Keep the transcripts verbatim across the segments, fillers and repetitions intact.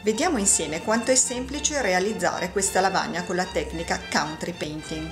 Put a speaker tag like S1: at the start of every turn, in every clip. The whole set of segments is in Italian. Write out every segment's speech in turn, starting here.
S1: Vediamo insieme quanto è semplice realizzare questa lavagna con la tecnica Country Painting.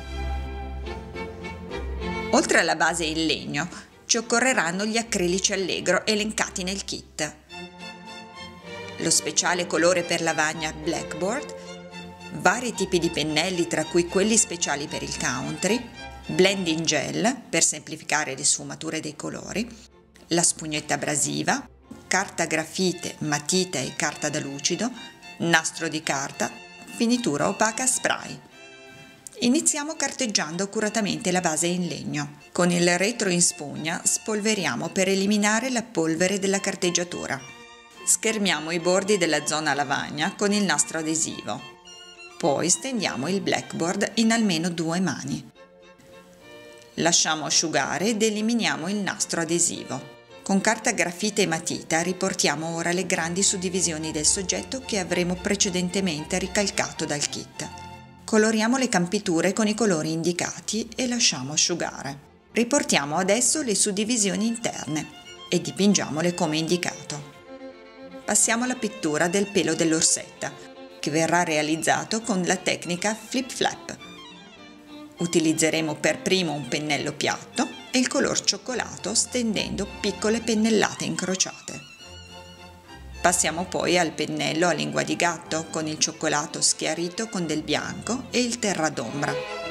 S1: Oltre alla base in legno, ci occorreranno gli acrilici allegro elencati nel kit, lo speciale colore per lavagna Blackboard, vari tipi di pennelli tra cui quelli speciali per il country, blending gel per semplificare le sfumature dei colori, la spugnetta abrasiva, carta grafite, matita e carta da lucido, nastro di carta, finitura opaca spray. Iniziamo carteggiando accuratamente la base in legno. Con il retro in spugna spolveriamo per eliminare la polvere della carteggiatura. Schermiamo i bordi della zona lavagna con il nastro adesivo. Poi stendiamo il blackboard in almeno due mani. Lasciamo asciugare ed eliminiamo il nastro adesivo. Con carta grafite e matita riportiamo ora le grandi suddivisioni del soggetto che avremo precedentemente ricalcato dal kit. Coloriamo le campiture con i colori indicati e lasciamo asciugare. Riportiamo adesso le suddivisioni interne e dipingiamole come indicato. Passiamo alla pittura del pelo dell'orsetta, che verrà realizzato con la tecnica Flip Flap. Utilizzeremo per primo un pennello piatto e il color cioccolato stendendo piccole pennellate incrociate. Passiamo poi al pennello a lingua di gatto con il cioccolato schiarito con del bianco e il terra d'ombra.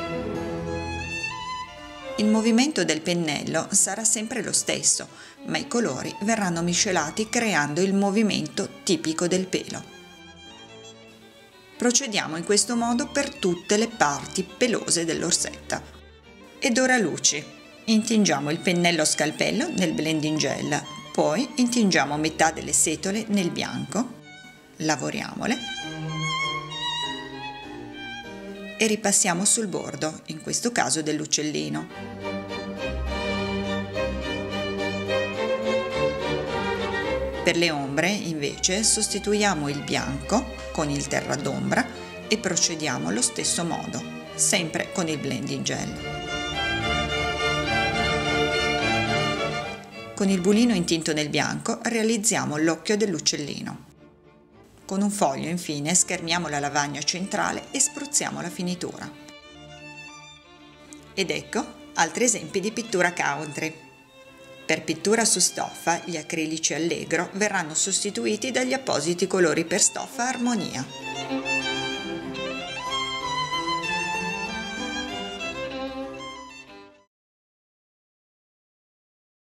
S1: Il movimento del pennello sarà sempre lo stesso, ma i colori verranno miscelati creando il movimento tipico del pelo. Procediamo in questo modo per tutte le parti pelose dell'orsetta. Ed ora luci. Intingiamo il pennello a scalpello nel blending gel, poi intingiamo metà delle setole nel bianco, lavoriamole e ripassiamo sul bordo, in questo caso dell'uccellino. Per le ombre, invece, sostituiamo il bianco con il terra d'ombra e procediamo allo stesso modo, sempre con il blending gel. Con il bulino intinto nel bianco realizziamo l'occhio dell'uccellino. Con un foglio, infine, schermiamo la lavagna centrale e spruzziamo la finitura. Ed ecco altri esempi di pittura country. Per pittura su stoffa, gli acrilici allegro verranno sostituiti dagli appositi colori per stoffa Armonia.